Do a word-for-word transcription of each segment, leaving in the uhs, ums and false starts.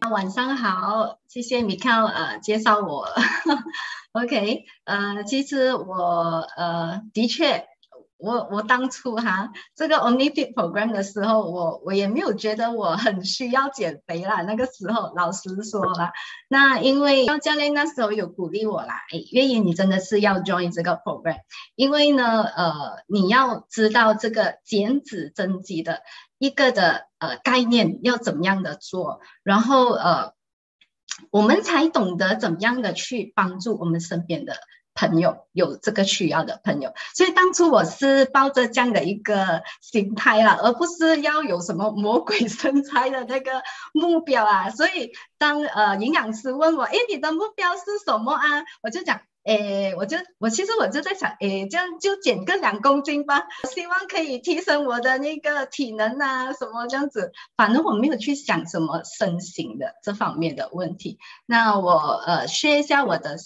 晚上好，谢谢米康呃介绍我。OK，呃，其实我呃的确，我我当初哈这个 OmniFit Program 的时候，我我也没有觉得我很需要减肥啦。那个时候老实说啦，那因为教练那时候有鼓励我啦，诶，月莹你真的是要 join 这个 program，因为呢呃你要知道这个减脂增肌的一个的呃概念要怎么样的做。然后呃，我们才懂得怎么样的去帮助我们身边的朋友，有这个需要的朋友。所以当初我是抱着这样的一个心态啦，而不是要有什么魔鬼身材的那个目标啊。所以当呃营养师问我，诶，你的目标是什么啊？我就讲。诶，我就我其实我就在想，诶，这样就减个两公斤吧，希望可以提升我的那个体能啊，什么这样子。反正我没有去想什么身形的这方面的问题。那我呃 share 一下我的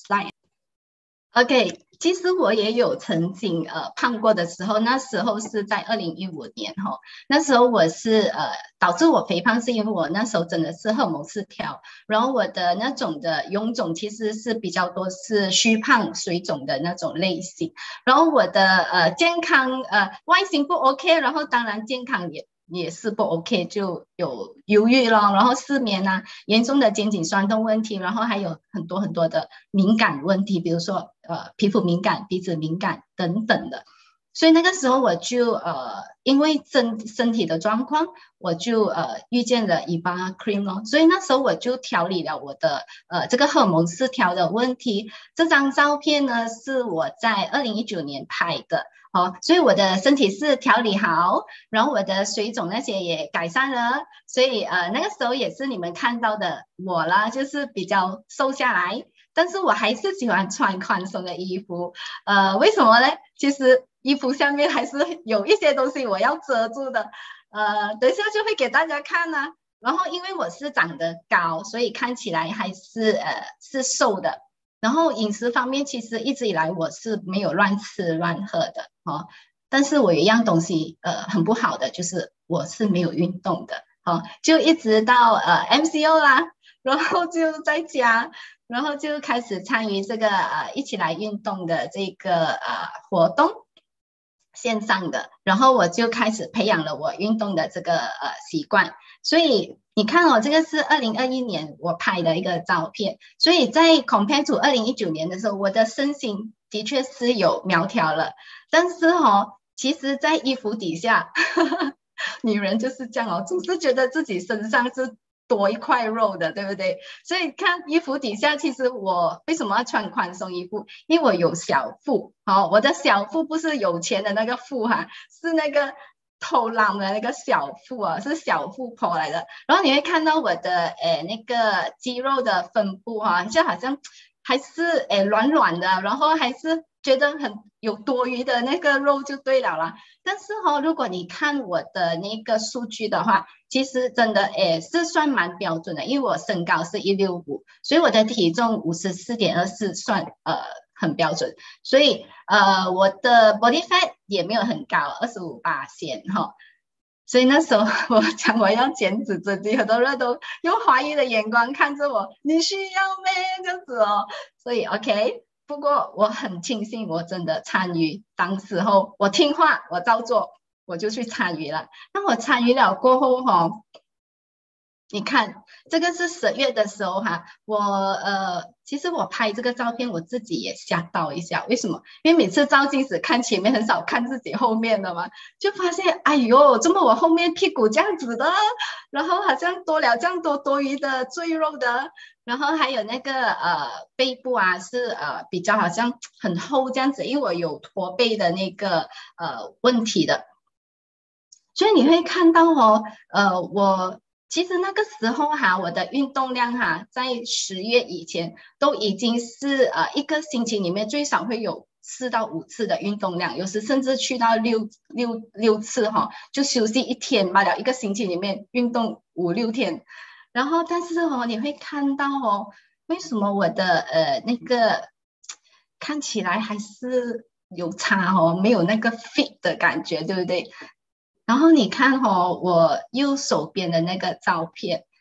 slide。OK，其实我也有曾经呃胖过的时候，那时候是在二零一五年哈，那时候我是呃导致我肥胖是因为我那时候真的是荷尔蒙失调，然后我的那种的臃肿其实是比较多是虚胖水肿的那种类型，然后我的呃健康呃外形不 OK，然后当然健康也。也是不 OK，就有忧郁咯，然后失眠啊，严重的肩颈酸痛问题，然后还有很多很多的敏感问题，比如说呃皮肤敏感、鼻子敏感等等的。所以那个时候我就呃因为身身体的状况，我就呃遇见了 E V A Cream 咯，所以那时候我就调理了我的呃这个荷尔蒙失调的问题。这张照片呢是我在二零一九年拍的。哦，所以我的身体是调理好，然后我的水肿那些也改善了，所以呃那个时候也是你们看到的我啦，就是比较瘦下来，但是我还是喜欢穿宽松的衣服。呃，为什么呢？其实衣服下面还是有一些东西我要遮住的，呃，等一下就会给大家看啊。然后因为我是长得高，所以看起来还是呃是瘦的。然后饮食方面，其实一直以来我是没有乱吃乱喝的哦，但是我有一样东西呃很不好的，就是我是没有运动的哦，就一直到呃 M C O 啦，然后就在家，然后就开始参与这个呃一起来运动的这个呃活动。线上的，然后我就开始培养了我运动的这个呃习惯，所以你看哦，这个是二零二一年我拍的一个照片，所以在 compare to 二零一九年的时候，我的身形的确是有苗条了，但是哦，其实在衣服底下，呵呵女人就是这样哦，总是觉得自己身上是多一块肉的，对不对？所以看衣服底下，其实我为什么要穿宽松衣服？因为我有小腹，好、哦，我的小腹不是有钱的那个腹哈、啊，是那个偷懒的那个小腹啊，是小腹婆来的。然后你会看到我的诶那个肌肉的分布哈、啊，就好像还是诶软软的，然后还是觉得很有多余的那个肉就对了啦。但是哦，如果你看我的那个数据的话，其实真的诶是算蛮标准的，因为我身高是一六五，所以我的体重五十四点二四算呃很标准，所以呃我的 body fat 也没有很高，二十五八线哈。所以那时候我讲我要减脂增肌，很多人都用怀疑的眼光看着我，你需要咩这样子哦。所以 OK，不过我很庆幸我真的参与，当时候我听话，我照做，我就去参与了。那我参与了过后哈、哦，你看，这个是十月的时候哈，我呃，其实我拍这个照片，我自己也吓到一下。为什么？因为每次照镜子看前面，很少看自己后面的嘛，就发现，哎呦，怎么我后面屁股这样子的，然后好像多了这样多多余的赘肉的，然后还有那个呃背部啊，是呃比较好像很厚这样子，因为我有驼背的那个呃问题的。所以你会看到哦，呃，我其实那个时候哈，我的运动量哈，在十月以前都已经是呃一个星期里面最少会有四到五次的运动量，有时甚至去到六六六次哈，就休息一天罢了，一个星期里面运动五六天。然后但是哦，你会看到哦，为什么我的呃那个看起来还是有差哦，没有那个 fit 的感觉，对不对？然后你看哦，我右手边的那个照片，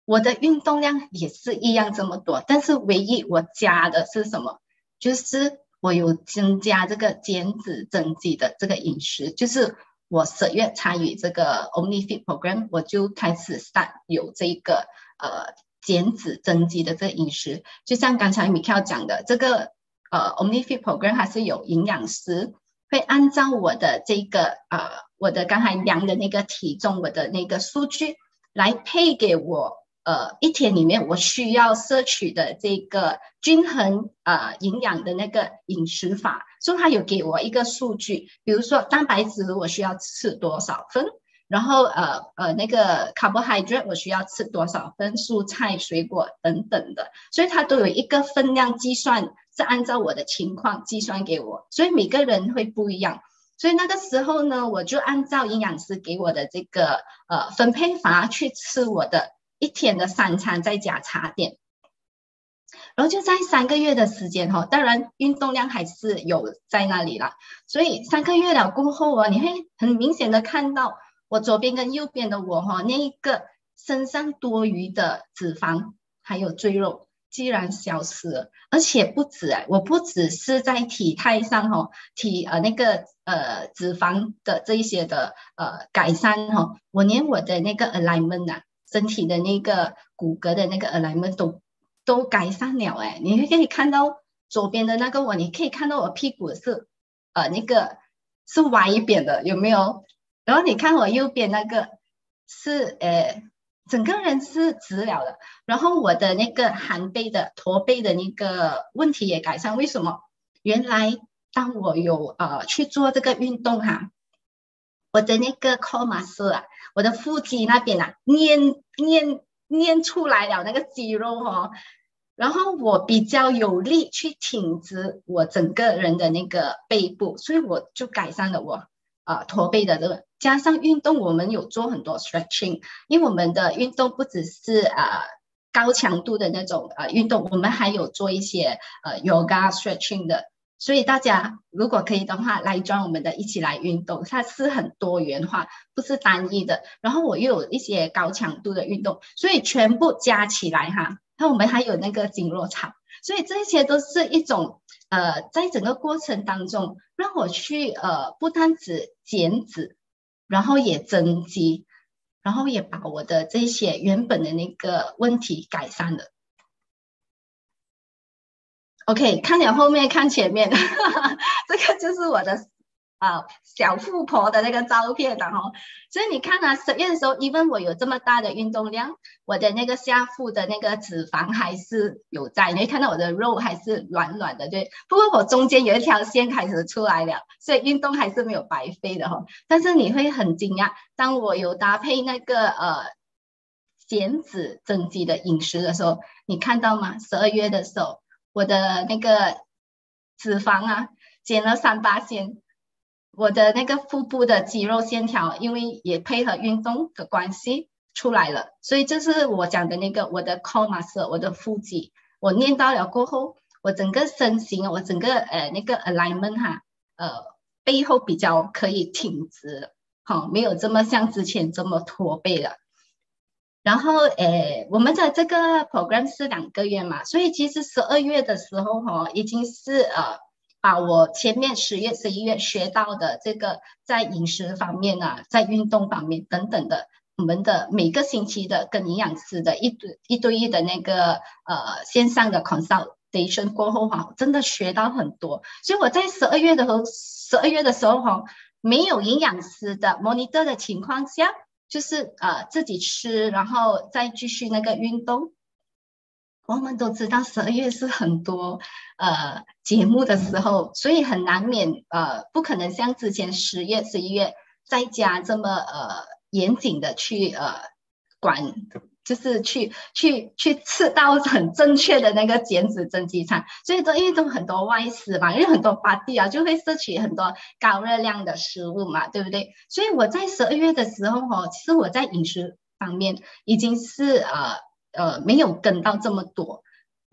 我的运动量也是一样这么多，但是唯一我加的是什么？就是我有增加这个减脂增肌的这个饮食，就是我十月参与这个 OmniFit Program， 我就开始 start 有这个呃减脂增肌的这个饮食。就像刚才 Michael 讲的，这个呃 OmniFit Program 还是有营养师会按照我的这个呃我的刚才量的那个体重，我的那个数据来配给我。呃，一天里面我需要摄取的这个均衡呃营养的那个饮食法，所以他有给我一个数据，比如说蛋白质我需要吃多少份，然后呃呃那个 carbohydrate 我需要吃多少份，蔬菜水果等等的，所以它都有一个分量计算，是按照我的情况计算给我，所以每个人会不一样。所以那个时候呢，我就按照营养师给我的这个呃分配法去吃我的一天的三餐，再加茶点，然后就在三个月的时间哈，当然运动量还是有在那里啦。所以三个月了过后啊，你会很明显的看到我左边跟右边的我哈，那一个身上多余的脂肪还有赘肉既然消失了，而且不止哎，我不只是在体态上哈，体呃那个呃脂肪的这一些的呃改善哈，我连我的那个 alignment 啊。身体的那个骨骼的那个 alignment 都都改善了哎，你可以看到左边的那个我，你可以看到我屁股是呃那个是歪一边的，有没有？然后你看我右边那个是呃整个人是直了的，然后我的那个寒背的驼背的那个问题也改善，为什么？原来当我有呃去做这个运动哈、啊。我的那个 core muscle 啊，我的腹肌那边啊，练练练出来了那个肌肉哦，然后我比较有力去挺直我整个人的那个背部，所以我就改善了我啊、呃、驼背的这个。加上运动，我们有做很多 stretching， 因为我们的运动不只是啊、呃、高强度的那种呃运动，我们还有做一些呃 yoga stretching 的。所以大家如果可以的话，来 join 我们的一起来运动，它是很多元化，不是单一的。然后我又有一些高强度的运动，所以全部加起来哈，那我们还有那个经络场，所以这些都是一种呃，在整个过程当中，让我去呃，不单只减脂，然后也增肌，然后也把我的这些原本的那个问题改善了。OK， 看了后面看前面，这个就是我的啊、呃、小富婆的那个照片了哈。所以你看啊，十月的时候，even 我有这么大的运动量，我的那个下腹的那个脂肪还是有在，你会看到我的肉还是软软的，对。不过我中间有一条线开始出来了，所以运动还是没有白费的哈。但是你会很惊讶，当我有搭配那个呃减脂增肌的饮食的时候，你看到吗？十二月的时候。我的那个脂肪啊减了三八线，我的那个腹部的肌肉线条，因为也配合运动的关系出来了，所以这是我讲的那个我的 core muscle， 我的腹肌，我练到了过后，我整个身形，我整个呃那个 alignment 哈，呃背后比较可以挺直，好、哦，没有这么像之前这么驼背了。然后，诶，我们的这个 program 是两个月嘛，所以其实十二月的时候哈、哦，已经是呃，把我前面十月、十一月学到的这个在饮食方面啊，在运动方面等等的，我们的每个星期的跟营养师的一对一对一的那个呃线上的 consultation 过后哈、啊，真的学到很多。所以我在十二月的时候，十二月的时候哈、啊，没有营养师的 monitor 的情况下。就是呃自己吃，然后再继续那个运动。我们都知道十二月是很多呃节目的时候，所以很难免呃不可能像之前十月、十一月在家这么呃严谨的去呃管。就是去去去吃到很正确的那个减脂增肌餐，所以都因为都很多外食嘛，因为很多 party 啊，就会摄取很多高热量的食物嘛，对不对？所以我在十二月的时候哦，其实我在饮食方面已经是呃呃没有跟到这么多，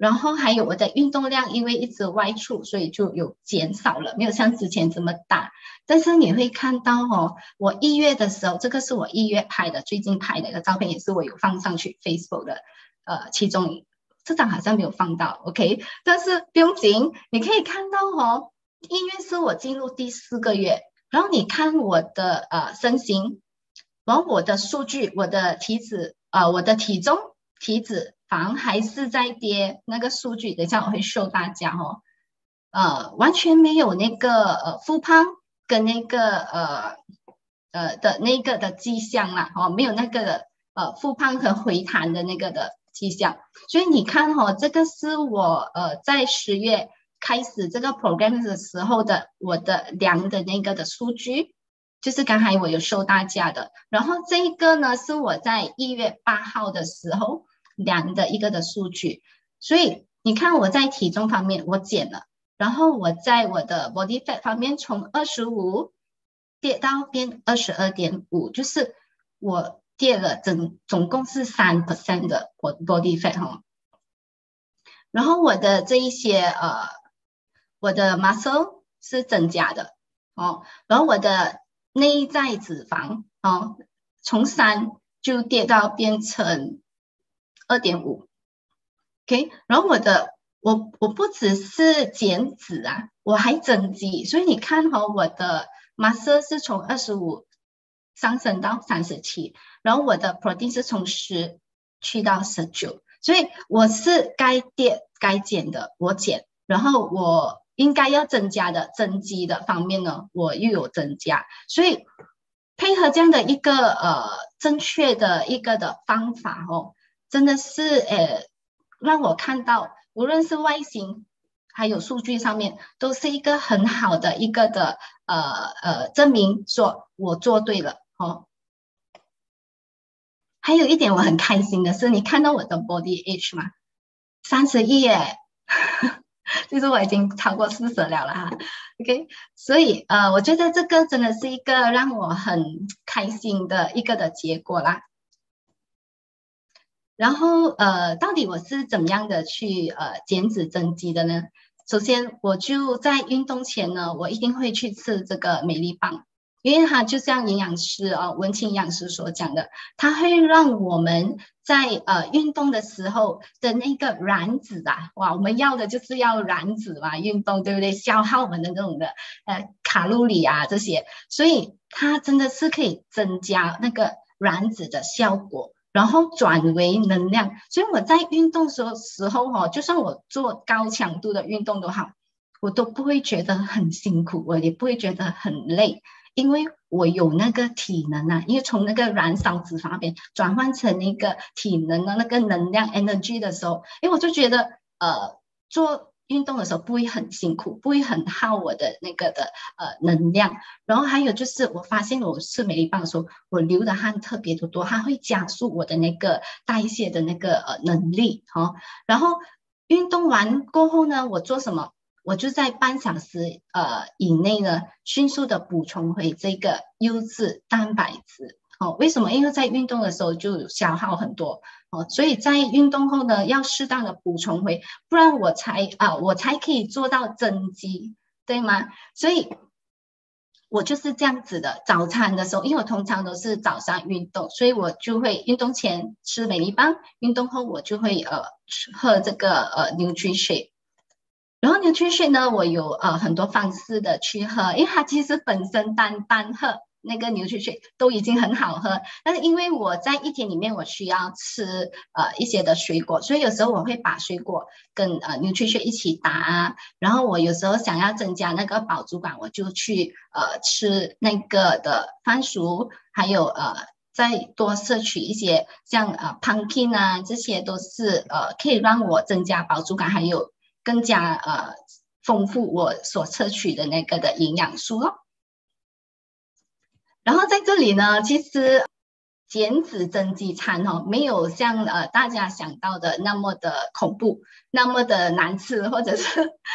然后还有我的运动量，因为一直外出，所以就有减少了，没有像之前这么大。但是你会看到哦，我一月的时候，这个是我一月拍的，最近拍的一个照片，也是我有放上去 Facebook 的，呃，其中这张好像没有放到 ，OK， 但是不用紧，你可以看到哦，一月是我进入第四个月，然后你看我的呃身形，然后我的数据，我的体脂，呃，我的体重、体脂肪还是在跌，那个数据，等一下我会 show 大家哦，呃，完全没有那个呃复胖跟那个呃呃的那个的迹象啦，哦，没有那个呃复胖和回弹的那个的迹象，所以你看哦，这个是我呃在十月开始这个 program 的时候的我的量的那个的数据。就是刚才我有收大家的，然后这一个呢是我在一月八号的时候量的一个的数据，所以你看我在体重方面我减了，然后我在我的 body fat 方面从二十五跌到变二十二点五，就是我跌了整总共是 百分之三 的 body fat 哈，然后我的这一些呃我的 muscle 是增加的哦，然后我的内在脂肪哦，从三就跌到变成 二点五 ，OK， 然后我的我我不只是减脂啊，我还增肌，所以你看哈、哦，我的 muscle 是从二十五上升到三十七，然后我的 protein 是从十去到十九，所以我是该跌该减的我减，然后我应该要增加的增肌的方面呢，我又有增加，所以配合这样的一个呃正确的一个的方法哦，真的是呃让我看到，无论是外形还有数据上面，都是一个很好的一个的呃呃证明，说我做对了哦。还有一点我很开心的是，你看到我的 body age 吗？三十一耶。其实我已经超过四十了了哈，OK，所以呃，我觉得这个真的是一个让我很开心的一个的结果啦。然后呃，到底我是怎么样的去呃减脂增肌的呢？首先，我就在运动前呢，我一定会去吃这个美丽棒，因为它就像营养师啊、呃，文青营养师所讲的，它会让我们在呃运动的时候的那个燃脂啊，哇，我们要的就是要燃脂嘛，运动对不对？消耗我们的那种的呃卡路里啊这些，所以它真的是可以增加那个燃脂的效果。然后转为能量，所以我在运动的时候哈、哦，就算我做高强度的运动都好，我都不会觉得很辛苦，我也不会觉得很累，因为我有那个体能啊，因为从那个燃烧脂肪那边转换成那个体能的那个能量 energy 的时候，因为我就觉得呃做运动的时候不会很辛苦，不会很耗我的那个的呃能量。然后还有就是，我发现我吃美丽棒的时候，我流的汗特别的多，它会加速我的那个代谢的那个呃能力哦。然后运动完过后呢，我做什么？我就在半小时呃以内呢，迅速的补充回这个优质蛋白质。哦，为什么？因为在运动的时候就消耗很多哦，所以在运动后呢，要适当的补充回，不然我才啊、呃、我才可以做到增肌，对吗？所以我就是这样子的。早餐的时候，因为我通常都是早上运动，所以我就会运动前吃美丽棒，运动后我就会呃喝这个呃 nutrition。然后 nutrition 呢，我有呃很多方式的去喝，因为它其实本身单单喝那个 nutrition 都已经很好喝，但是因为我在一天里面我需要吃呃一些的水果，所以有时候我会把水果跟呃 nutrition 一起打啊，然后我有时候想要增加那个饱足感，我就去呃吃那个的番薯，还有呃。再多摄取一些像呃 pumpkin 啊，这些都是呃可以让我增加饱足感，还有更加呃丰富我所摄取的那个的营养素咯。然后在这里呢，其实减脂增肌餐哦，没有像呃大家想到的那么的恐怖，那么的难吃，或者是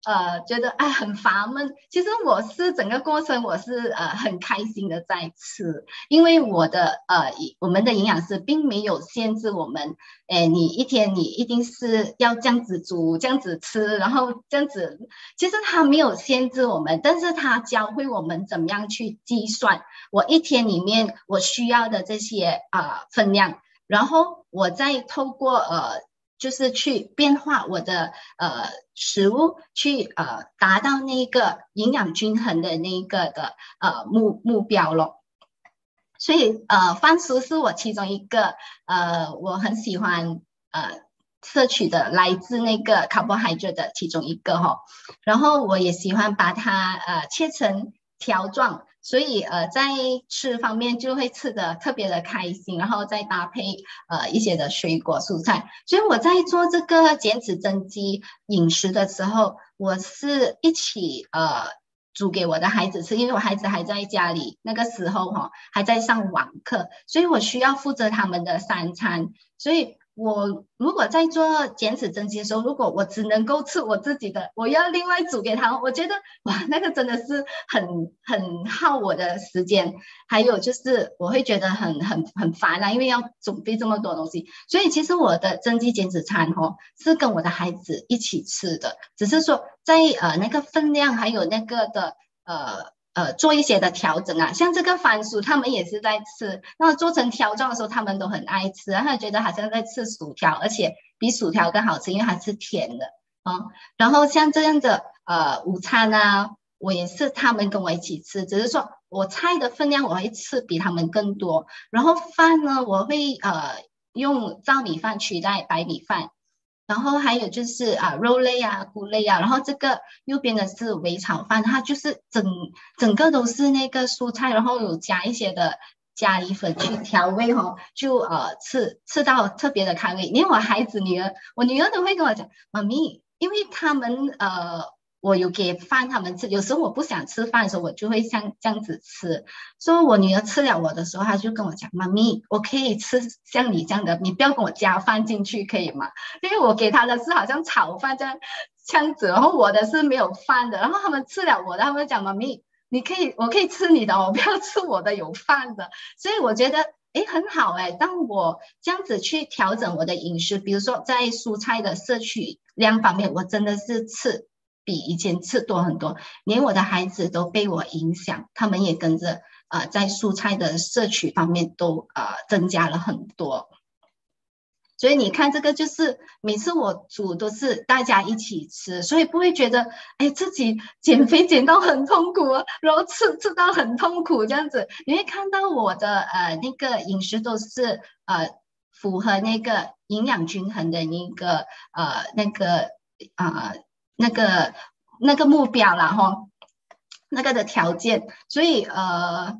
呃觉得哎很乏闷。其实我是整个过程我是呃很开心的在吃，因为我的呃我们的营养师并没有限制我们，哎你一天你一定是要这样子煮这样子吃，然后这样子，其实他没有限制我们，但是他教会我们怎么样去计算我一天里面我需要的这些啊、呃、分量，然后我再透过呃。就是去变化我的呃食物，去呃达到那个营养均衡的那个的呃目目标咯。所以呃番薯是我其中一个呃我很喜欢呃摄取的来自那个 carbohydrate 的其中一个哈、哦。然后我也喜欢把它呃切成条状。所以呃，在吃方面就会吃的特别的开心，然后再搭配呃一些的水果蔬菜。所以我在做这个减脂增肌饮食的时候，我是一起呃煮给我的孩子吃，因为我孩子还在家里，那个时候哈、哦、还在上网课，所以我需要负责他们的三餐。所以我如果在做减脂增肌的时候，如果我只能够吃我自己的，我要另外煮给他，我觉得哇，那个真的是很很耗我的时间，还有就是我会觉得很很很烦啊，因为要准备这么多东西。所以其实我的增肌减脂餐哦，是跟我的孩子一起吃的，只是说在呃那个分量还有那个的呃。呃，做一些的调整啊，像这个番薯，他们也是在吃，那做成条状的时候，他们都很爱吃，他们觉得好像在吃薯条，而且比薯条更好吃，因为它是甜的啊、嗯。然后像这样的呃午餐啊，我也是他们跟我一起吃，只是说我菜的分量我会吃比他们更多，然后饭呢，我会呃用糙米饭取代白米饭。然后还有就是啊肉类啊菇类啊，然后这个右边的是微炒饭，它就是整整个都是那个蔬菜，然后有加一些的咖喱粉去调味哦，就呃吃吃到特别的开胃。连我孩子女儿，我女儿都会跟我讲，妈咪，因为他们呃。我有给饭他们吃，有时候我不想吃饭的时候，我就会像这样子吃。所以我女儿吃了我的时候，她就跟我讲：“妈咪，我可以吃像你这样的，你不要跟我加饭进去，可以吗？”因为我给她的是好像炒饭这样这样子，然后我的是没有饭的，然后他们吃了我的，他们讲：“妈咪，你可以，我可以吃你的，我不要吃我的有饭的。”所以我觉得。诶，很好诶。当我这样子去调整我的饮食，比如说在蔬菜的摄取量方面，我真的是吃比以前吃多很多，连我的孩子都被我影响，他们也跟着呃在蔬菜的摄取方面都呃增加了很多。所以你看，这个就是每次我煮都是大家一起吃，所以不会觉得哎自己减肥减到很痛苦啊，然后吃吃到很痛苦这样子。你会看到我的呃那个饮食都是呃符合那个营养均衡的那个呃那个啊、呃、那个那个目标啦哈，那个的条件，所以呃。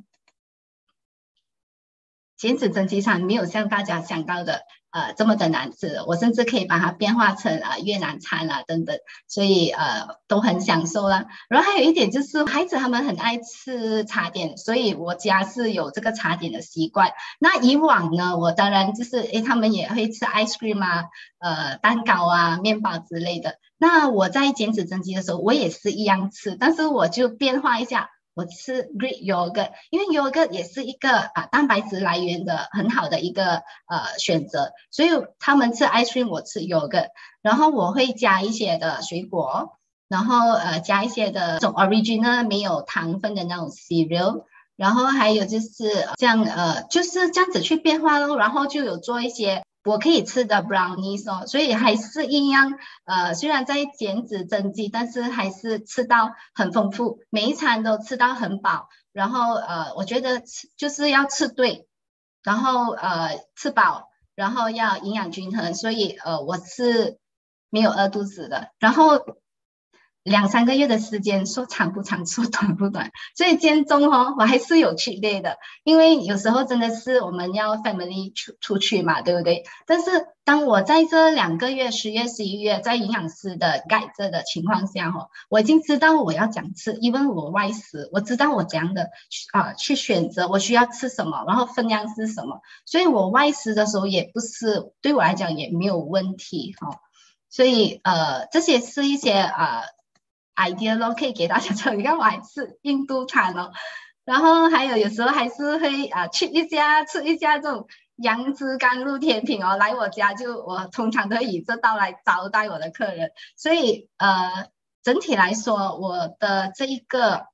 减脂增肌餐没有像大家想到的呃这么的难吃，我甚至可以把它变化成呃越南餐啊等等，所以呃都很享受啦。然后还有一点就是孩子他们很爱吃茶点，所以我家是有这个茶点的习惯。那以往呢，我当然就是诶他们也会吃 ice cream 啊、呃蛋糕啊、面包之类的。那我在减脂增肌的时候，我也是一样吃，但是我就变化一下。我吃 Greek yogurt，因为 yogurt 也是一个啊蛋白质来源的很好的一个呃选择，所以他们吃 ice cream，我吃 yogurt，然后我会加一些的水果，然后呃加一些的这种 original 没有糖分的那种 cereal，然后还有就是这样呃就是这样子去变化咯，然后就有做一些。我可以吃的 brownies 哦，所以还是一样，呃，虽然在减脂增肌，但是还是吃到很丰富，每一餐都吃到很饱。然后呃，我觉得吃就是要吃对，然后呃吃饱，然后要营养均衡，所以呃我是没有饿肚子的。然后两三个月的时间，说长不长，说短不短，所以间中哦，我还是有去累的，因为有时候真的是我们要 family 出出去嘛，对不对？但是当我在这两个月，十月、十一月，在营养师的 guide 着的情况下哦，我已经知道我要怎样吃，因为我外食，我知道我怎样的啊、呃、去选择我需要吃什么，然后分量是什么，所以我外食的时候也不是对我来讲也没有问题哈、哦。所以呃，这些是一些啊、呃 idea 咯，可以给大家做。你看我还吃印度餐哦，然后还有有时候还是会啊去一家吃一家这种杨枝甘露甜品哦，来我家就我通常都会以这道来招待我的客人，所以呃整体来说，我的这一个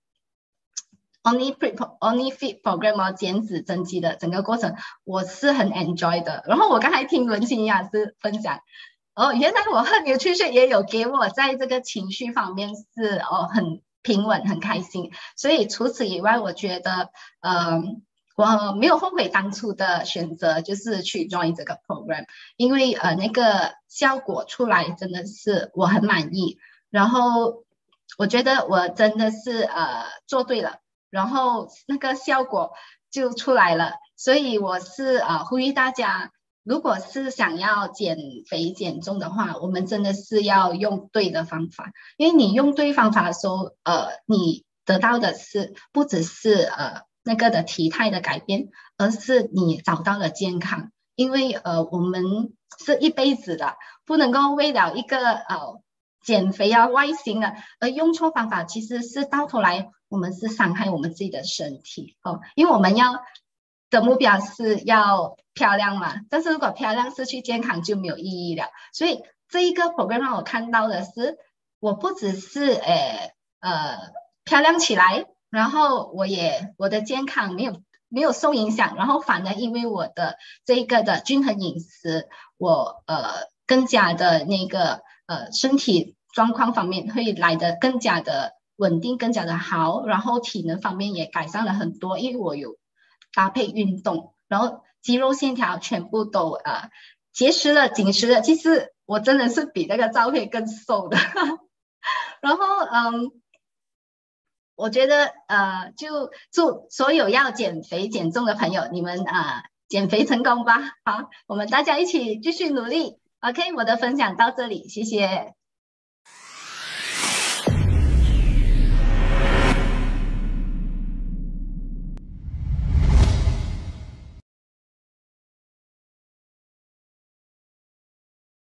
Only Fit Only Fit Program 哦，减脂增肌的整个过程，我是很 enjoy 的。然后我刚才听文清营养师分享，哦，原来我和nutrition也有给我在这个情绪方面是哦很平稳、很开心。所以除此以外，我觉得呃我没有后悔当初的选择，就是去 join 这个 program，因为呃那个效果出来真的是我很满意。然后我觉得我真的是呃做对了。然后那个效果就出来了，所以我是呃呼吁大家，如果是想要减肥减重的话，我们真的是要用对的方法，因为你用对方法的时候，呃，你得到的是不只是呃那个的体态的改变，而是你找到了健康，因为呃我们是一辈子的，不能够为了一个呃减肥啊外形啊而用错方法，其实是到头来我们是伤害我们自己的身体哦，因为我们要的目标是要漂亮嘛，但是如果漂亮失去健康就没有意义了。所以这一个 program 让我看到的是，我不只是呃呃漂亮起来，然后我也我的健康没有没有受影响，然后反而因为我的这一个的均衡饮食，我呃更加的那个呃身体状况方面会来得更加的稳定，更加的好，然后体能方面也改善了很多，因为我有搭配运动，然后肌肉线条全部都呃结实了、紧实了。其实我真的是比那个照片更瘦的。然后嗯，我觉得呃，就祝所有要减肥减重的朋友，你们啊、呃、减肥成功吧！好，我们大家一起继续努力。OK，我的分享到这里，谢谢。